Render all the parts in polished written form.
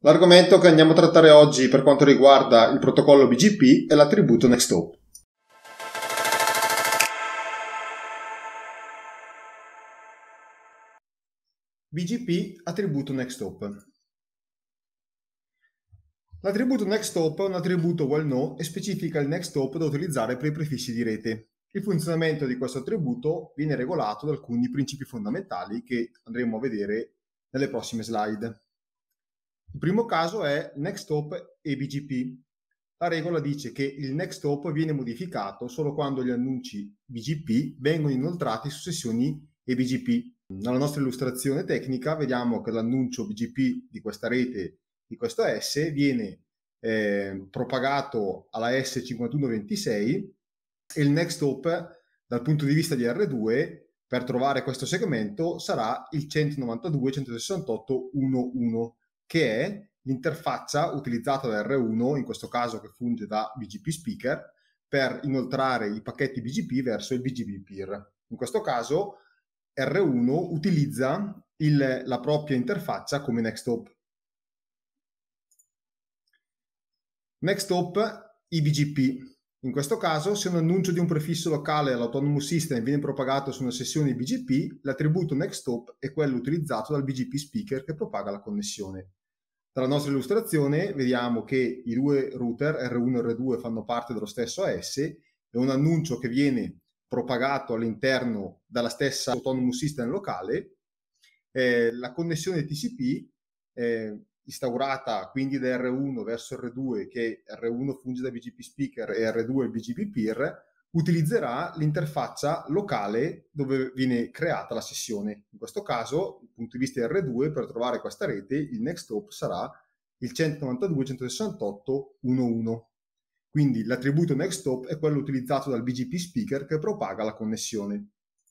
L'argomento che andiamo a trattare oggi per quanto riguarda il protocollo BGP è l'attributo NextHop. BGP attributo NextHop. L'attributo NextHop è un attributo well-known e specifica il NextHop da utilizzare per i prefissi di rete. Il funzionamento di questo attributo viene regolato da alcuni principi fondamentali che andremo a vedere nelle prossime slide. Il primo caso è NextHop e BGP. La regola dice che il NextHop viene modificato solo quando gli annunci BGP vengono inoltrati su sessioni eBGP. Nella nostra illustrazione tecnica vediamo che l'annuncio BGP di questa rete, di questo S, viene propagato alla S5126 e il NextHop dal punto di vista di R2 per trovare questo segmento sarà il 192.168.1.1, che è l'interfaccia utilizzata da R1, in questo caso che funge da BGP speaker, per inoltrare i pacchetti BGP verso il BGP peer. In questo caso R1 utilizza la propria interfaccia come NextHop. NextHop eBGP. In questo caso, se un annuncio di un prefisso locale all'Autonomous System viene propagato su una sessione BGP, l'attributo NextHop è quello utilizzato dal BGP speaker che propaga la connessione. Dalla nostra illustrazione vediamo che i due router R1 e R2 fanno parte dello stesso AS e un annuncio che viene propagato all'interno dalla stessa Autonomous System locale, la connessione TCP instaurata quindi da R1 verso R2, che R1 funge da BGP speaker e R2 il BGP peer, utilizzerà l'interfaccia locale dove viene creata la sessione. In questo caso, dal punto di vista di R2, per trovare questa rete, il NextHop sarà il 192.168.1.1. Quindi l'attributo NextHop è quello utilizzato dal BGP speaker che propaga la connessione.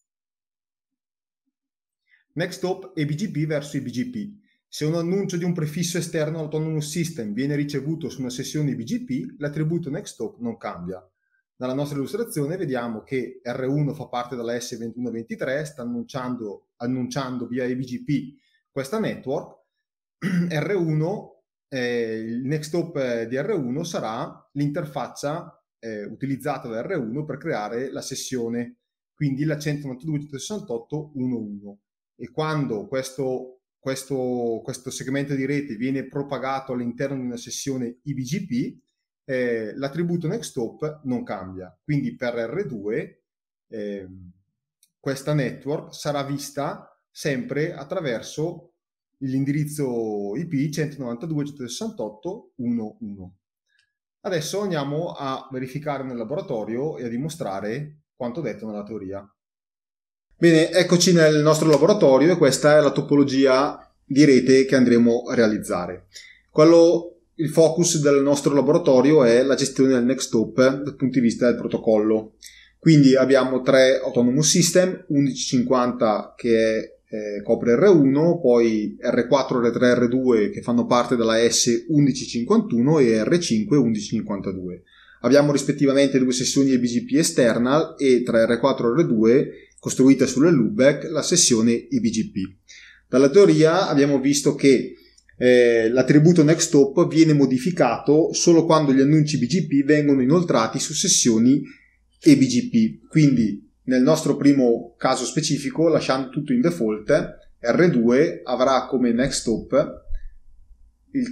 NextHop e BGP verso i BGP. Se un annuncio di un prefisso esterno all'Autonomous System viene ricevuto su una sessione BGP, l'attributo NextHop non cambia. Nella nostra illustrazione vediamo che R1 fa parte della S2123, sta annunciando via eBGP questa network. R1, il NextHop di R1 sarà l'interfaccia utilizzata da R1 per creare la sessione, quindi la 192.168.1.1. E quando questo segmento di rete viene propagato all'interno di una sessione eBGP, l'attributo NextHop non cambia. Quindi per R2 questa network sarà vista sempre attraverso l'indirizzo IP 192.168.1.1. Adesso andiamo a verificare nel laboratorio e a dimostrare quanto detto nella teoria. Bene, eccoci nel nostro laboratorio e questa è la topologia di rete che andremo a realizzare. Il focus del nostro laboratorio è la gestione del NextHop dal punto di vista del protocollo. Quindi abbiamo tre Autonomous System, 1150 che copre R1, poi R4, R3, R2 che fanno parte della S1151 e R5 1152. Abbiamo rispettivamente due sessioni eBGP external e tra R4 e R2 costruita sulle loopback la sessione eBGP. Dalla teoria abbiamo visto che l'attributo NextHop viene modificato solo quando gli annunci BGP vengono inoltrati su sessioni eBGP. Quindi nel nostro primo caso specifico, lasciando tutto in default, R2 avrà come NextHop il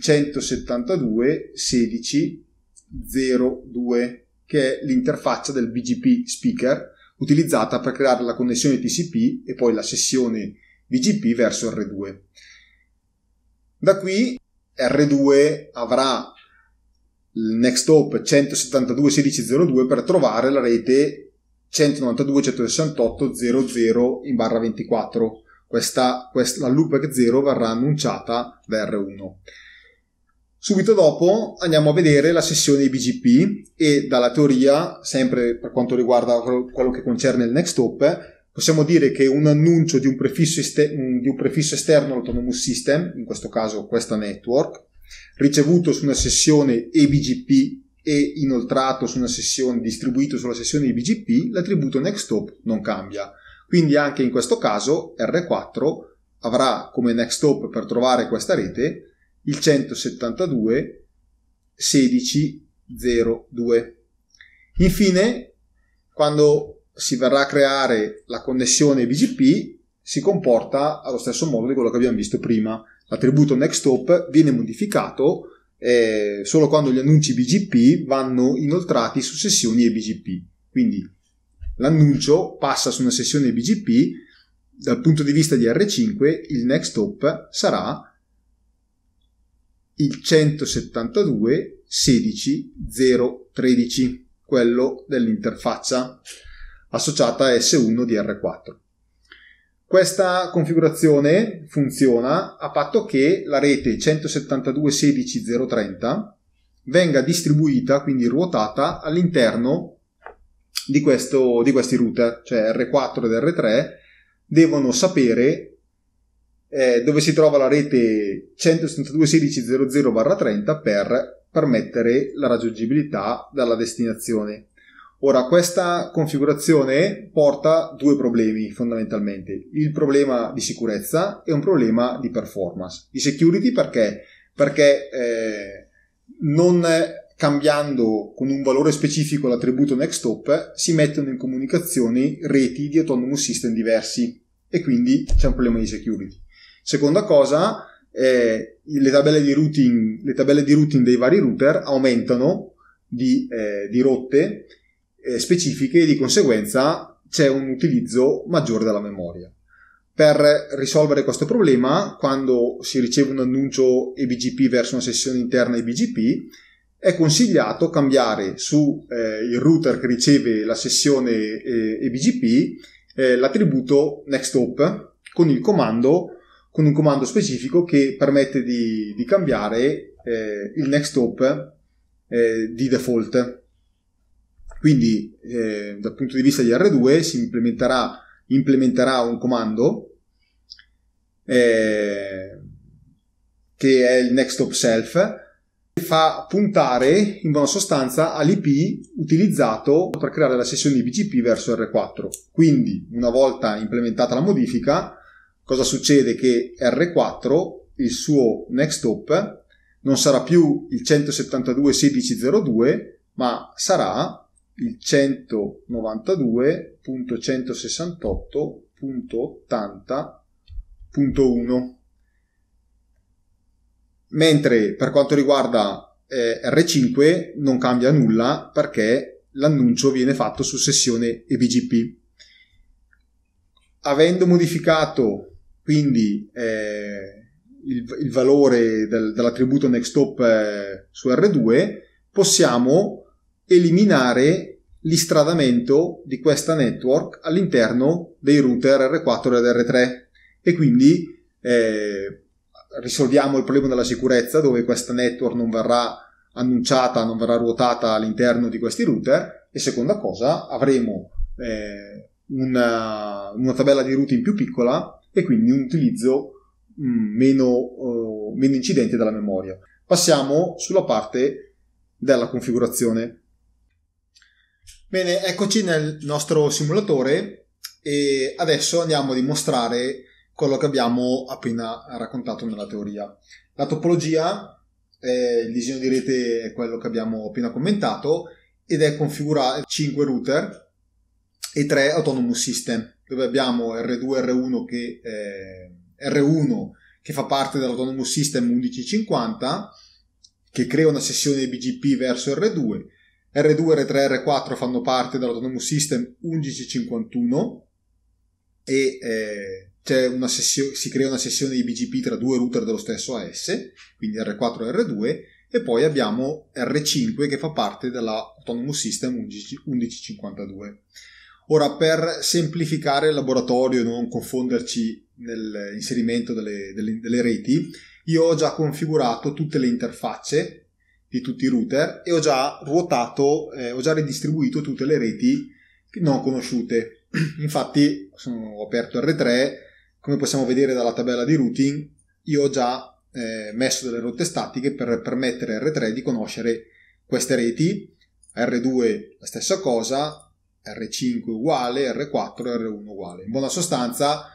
172.16.02, che è l'interfaccia del BGP speaker utilizzata per creare la connessione TCP e poi la sessione BGP verso R2. Da qui R2 avrà il NextHop 172.16.02 per trovare la rete 192.168.0.0/24. La loopback 0 verrà annunciata da R1. Subito dopo andiamo a vedere la sessione BGP e dalla teoria, sempre per quanto riguarda quello che concerne il NextHop, possiamo dire che un annuncio di un prefisso esterno all'Autonomous System, in questo caso questa network, ricevuto su una sessione eBGP e inoltrato su una sessione, distribuito sulla sessione eBGP, l'attributo NextHop non cambia. Quindi anche in questo caso R4 avrà come NextHop per trovare questa rete il 172.16.02. Infine, quando si verrà a creare la connessione BGP, si comporta allo stesso modo di quello che abbiamo visto prima. L'attributo nextHop viene modificato solo quando gli annunci BGP vanno inoltrati su sessioni eBGP. Quindi l'annuncio passa su una sessione BGP, dal punto di vista di R5 il nextHop sarà il 172.16.0.13, quello dell'interfaccia associata a S1 di R4. Questa configurazione funziona a patto che la rete 172.16.0.30 venga distribuita, quindi ruotata, all'interno di questi router, cioè R4 ed R3 devono sapere dove si trova la rete 172.16.0.0/30 per permettere la raggiungibilità dalla destinazione. Ora, questa configurazione porta due problemi fondamentalmente: il problema di sicurezza e un problema di performance. Di security perché non cambiando con un valore specifico l'attributo nextHop si mettono in comunicazione reti di autonomous system diversi e quindi c'è un problema di security. Seconda cosa, le tabelle di routing dei vari router aumentano di rotte specifiche e di conseguenza c'è un utilizzo maggiore della memoria. Per risolvere questo problema, quando si riceve un annuncio eBGP verso una sessione interna eBGP, è consigliato cambiare su il router che riceve la sessione eBGP l'attributo nextHop con un comando specifico che permette di cambiare il nextHop di default. Quindi dal punto di vista di R2 si implementerà un comando che è il nextHop self, che fa puntare in buona sostanza all'IP utilizzato per creare la sessione BGP verso R4. Quindi una volta implementata la modifica, cosa succede? Che R4, il suo nextHop, non sarà più il 172.16.0.2, ma sarà il 192.168.80.1. Mentre per quanto riguarda R5 non cambia nulla perché l'annuncio viene fatto su sessione eBGP. Avendo modificato quindi il valore dell'attributo nextHop su R2, possiamo eliminare l'istradamento di questa network all'interno dei router R4 ed R3 e quindi risolviamo il problema della sicurezza, dove questa network non verrà annunciata, non verrà ruotata all'interno di questi router. E seconda cosa, avremo una tabella di routing più piccola e quindi un utilizzo meno incidente della memoria. Passiamo sulla parte della configurazione. Bene, eccoci nel nostro simulatore e adesso andiamo a dimostrare quello che abbiamo appena raccontato nella teoria. La topologia, il disegno di rete è quello che abbiamo appena commentato ed è configurato 5 router e 3 autonomous system, dove abbiamo R2 e R1 che fa parte dell'autonomous system 1150 che crea una sessione BGP verso R2, R2, R3 R4 fanno parte dell'autonomous system 1151 e si crea una sessione di BGP tra due router dello stesso AS, quindi R4 e R2, e poi abbiamo R5 che fa parte dell'autonomous system 1152. Ora, per semplificare il laboratorio e non confonderci nell'inserimento delle reti, io ho già configurato tutte le interfacce di tutti i router e ho già ridistribuito tutte le reti non conosciute. Infatti ho aperto R3, come possiamo vedere dalla tabella di routing, io ho già messo delle rotte statiche per permettere a R3 di conoscere queste reti. R2 la stessa cosa, R5 uguale, R4 e R1 uguale. In buona sostanza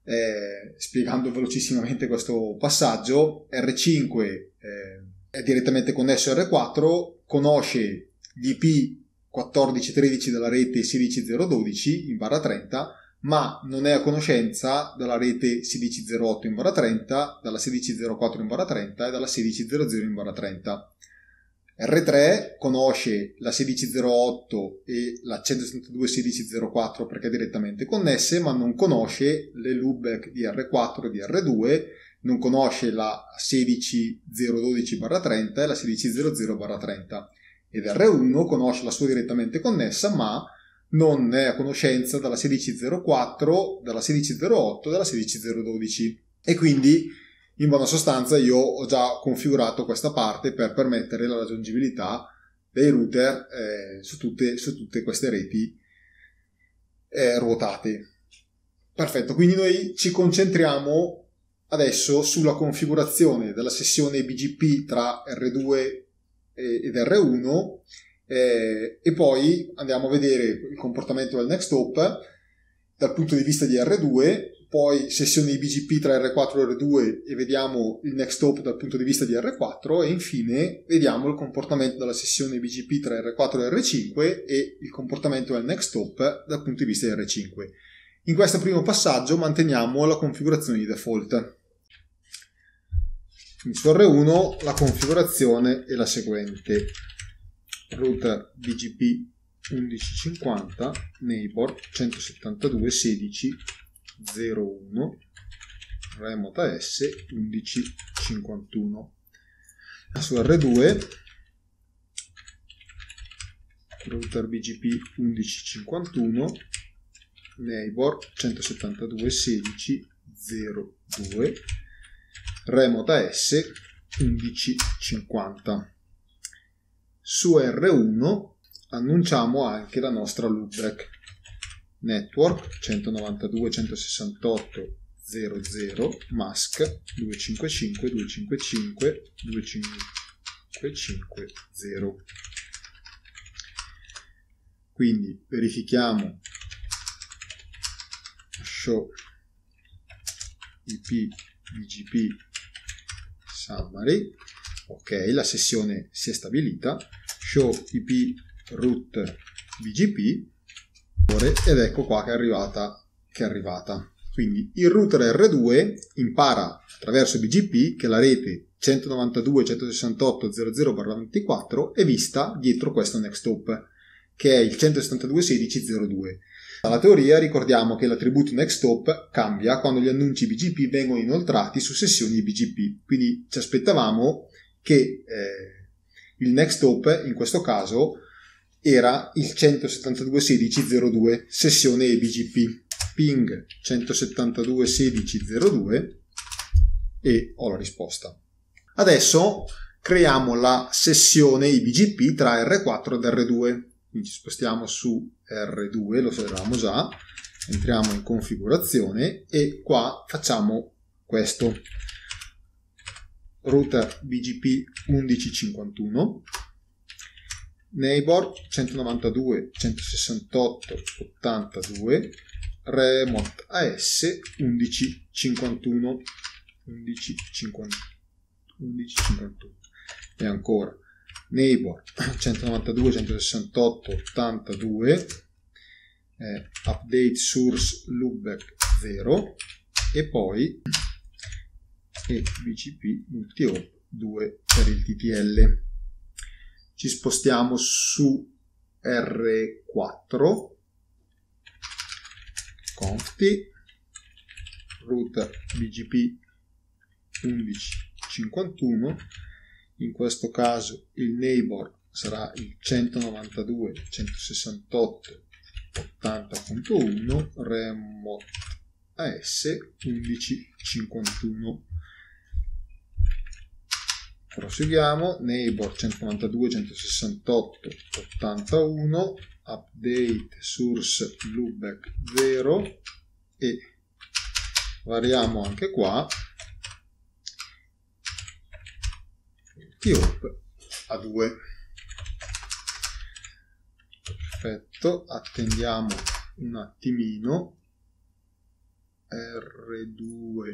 spiegando velocissimamente questo passaggio. R5 è direttamente connesso a R4, conosce gli IP 1413 della rete 16012 in barra 30, ma non è a conoscenza della rete 1608 in barra 30, dalla 1604 in barra 30 e dalla 1600 in barra 30. R3 conosce la 1608 e la 172.16.04 perché è direttamente connesse, ma non conosce le loopback di R4 e di R2, non conosce la 16.012/30 e la 16.00/30. Ed R1 conosce la sua direttamente connessa, ma non è a conoscenza dalla 16.04, dalla 16.08 e dalla 16.012. E quindi, in buona sostanza, io ho già configurato questa parte per permettere la raggiungibilità dei router su tutte queste reti ruotate. Perfetto, quindi noi ci concentriamo adesso sulla configurazione della sessione BGP tra R2 ed R1 e poi andiamo a vedere il comportamento del next hop dal punto di vista di R2, poi sessione di BGP tra R4 e R2 e vediamo il next hop dal punto di vista di R4 e infine vediamo il comportamento della sessione BGP tra R4 e R5 e il comportamento del next hop dal punto di vista di R5. In questo primo passaggio manteniamo la configurazione di default. Quindi su R1 la configurazione è la seguente: router BGP 1150, neighbor 172.16.01, remote AS 1151. Su R2 router BGP 1151, neighbor 172.16.02, remote AS 1150. Su R1 annunciamo anche la nostra loopback network 192.168.00 mask 255.255.255.0. Quindi verifichiamo show IP BGP summary. Ok, la sessione si è stabilita. Show IP root BGP ed ecco qua che è arrivata. Quindi il router R2 impara attraverso BGP che la rete 192.168.00/24 è vista dietro questo next hop, che è il 172.16.02. Dalla teoria ricordiamo che l'attributo next hop cambia quando gli annunci BGP vengono inoltrati su sessioni di BGP, quindi ci aspettavamo che il next hop in questo caso era il 172.16.02 sessione BGP, ping 172.16.02 e ho la risposta. Adesso creiamo la sessione IBGP tra R4 ed R2. Quindi ci spostiamo su R2, lo sapevamo già, entriamo in configurazione e qua facciamo questo: router BGP 1151, neighbor 192.168.82, remote AS 1151 e ancora neighbor 192.168.82, update source loopback 0 e poi BGP multi-hop 2 per il TTL. Ci spostiamo su R4, confi router BGP 1151, in questo caso il neighbor sarà il 192.168.80.1, remote AS 1151. Proseguiamo, neighbor 192.168.81, update source loopback 0 e variamo anche qua TOP a 2. Perfetto, attendiamo un attimino. R2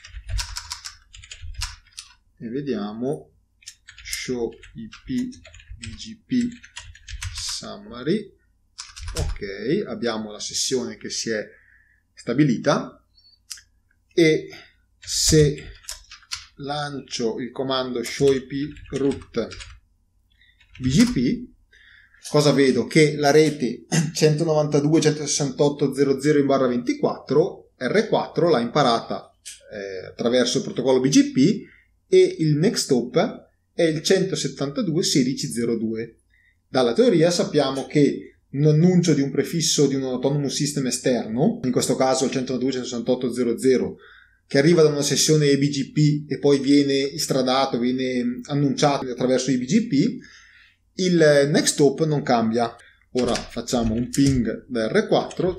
e vediamo show IP BGP summary. Ok, abbiamo la sessione che si è stabilita e se lancio il comando show IP root BGP, cosa vedo? Che la rete 192.168.0.0/24 R4 l'ha imparata attraverso il protocollo BGP e il next hop è il 172.16.02. Dalla teoria sappiamo che un annuncio di un prefisso di un autonomous system esterno, in questo caso il 192.168.0.0, che arriva da una sessione eBGP e poi viene istradato, viene annunciato attraverso eBGP, il next hop non cambia. Ora facciamo un ping da R4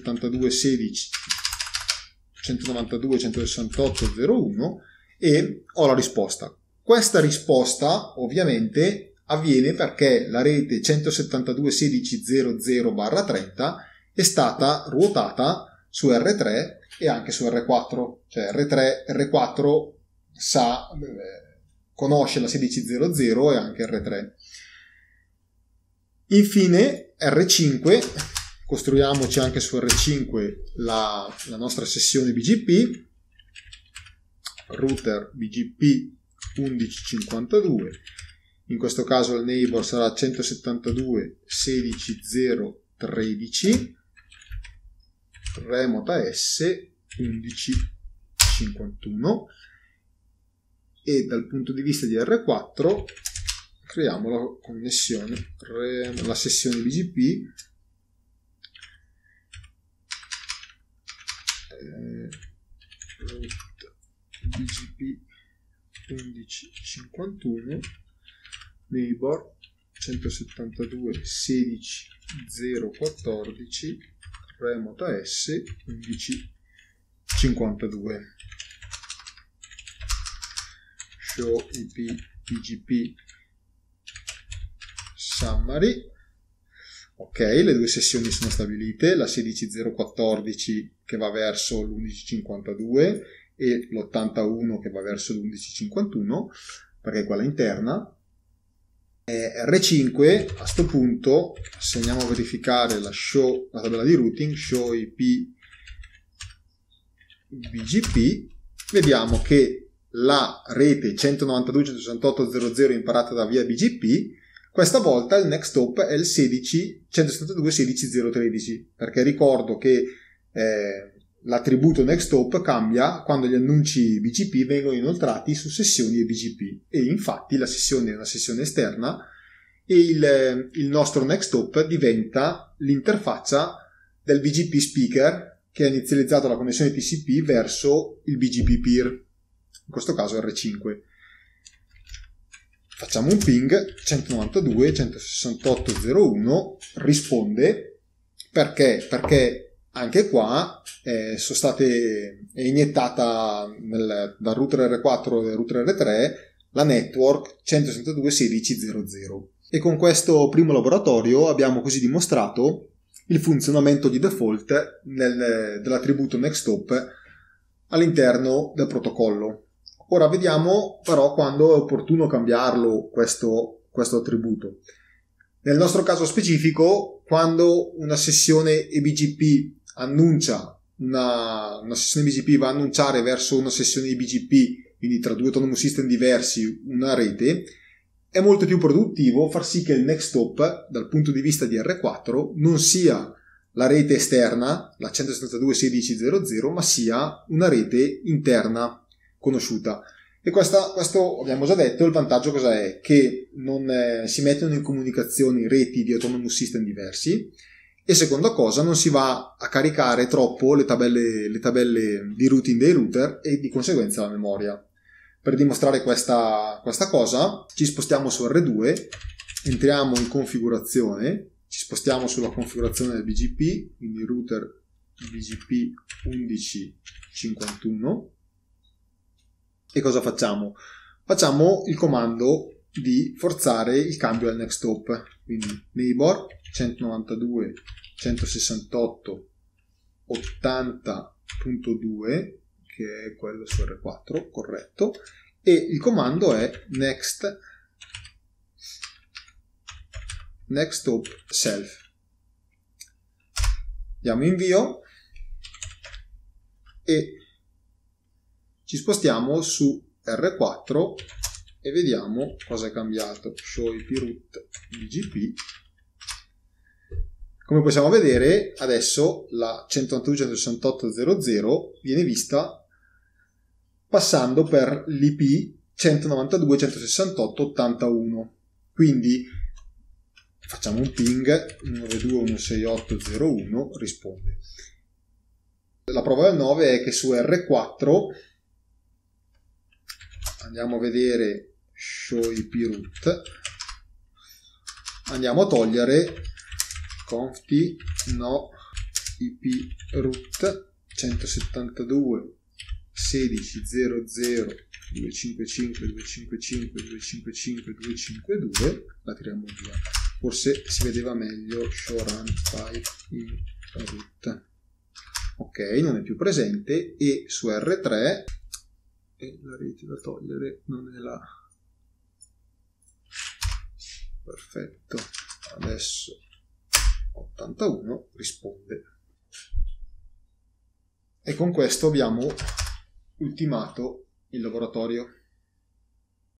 172.168.0.1 e ho la risposta. Questa risposta ovviamente avviene perché la rete 172.16.0.0/30 è stata ruotata su R3 e anche su R4, cioè R4 conosce la 16.0.0 e anche R3. Infine R5, costruiamoci anche su R5 la nostra sessione BGP, router BGP 1152, in questo caso il neighbor sarà 172.16.0.13, remota S 1151 e dal punto di vista di R4 creiamo la connessione, la sessione BGP BGP 1151 neighbor 172.16.0.14 remota S 1152 show IP BGP summary. Ok, le due sessioni sono stabilite, la 16.0.14 che va verso l'11.52 e l'81 che va verso l'11.51 perché è quella interna. R5 a sto punto, se andiamo a verificare la tabella di routing, show IP BGP, vediamo che la rete 192.168.0.0 imparata da via BGP, questa volta il next hop è il 172.16.0.13, perché ricordo che l'attributo next hop cambia quando gli annunci BGP vengono inoltrati su sessioni BGP e infatti la sessione è una sessione esterna e il nostro next hop diventa l'interfaccia del BGP speaker che ha inizializzato la connessione TCP verso il BGP peer, in questo caso R5. Facciamo un ping 192.168.0.1 risponde perché anche qua è iniettata dal router R4 e router R3 la network 162.16.0.0 e con questo primo laboratorio abbiamo così dimostrato il funzionamento di default dell'attributo next hop all'interno del protocollo. Ora vediamo però quando è opportuno cambiarlo questo attributo. Nel nostro caso specifico, quando una sessione eBGP annuncia una sessione BGP va a annunciare verso una sessione eBGP, quindi tra due autonomous system diversi una rete, è molto più produttivo far sì che il next hop dal punto di vista di R4 non sia la rete esterna, la 172.16.0.0, ma sia una rete interna conosciuta. E questo abbiamo già detto, il vantaggio cosa è? Che non si mettono in comunicazione reti di autonomous system diversi e seconda cosa non si va a caricare troppo le tabelle di routing dei router e di conseguenza la memoria. Per dimostrare questa cosa ci spostiamo su R2, entriamo in configurazione, ci spostiamo sulla configurazione del BGP, quindi router BGP 1151 e cosa facciamo? Facciamo il comando di forzare il cambio al next hop, quindi neighbor 192.168.80 R3.2, che è quello su R4, corretto, e il comando è next hop self. Diamo invio e ci spostiamo su R4 e vediamo cosa è cambiato. Show IP root BGP. Come possiamo vedere, adesso la 192.168.0.0 viene vista passando per l'IP 192.168.81. Quindi facciamo un ping 92.168.0.1, risponde. La prova del 9 è che su R4 andiamo a vedere show IP root, andiamo a togliere conft no IP root 172.16.00 255 255 255 252, la tiriamo via, forse si vedeva meglio show run file in root. Ok, non è più presente, e su R3 e la rete da togliere non è là. Perfetto, adesso 81 risponde. E con questo abbiamo ultimato il laboratorio.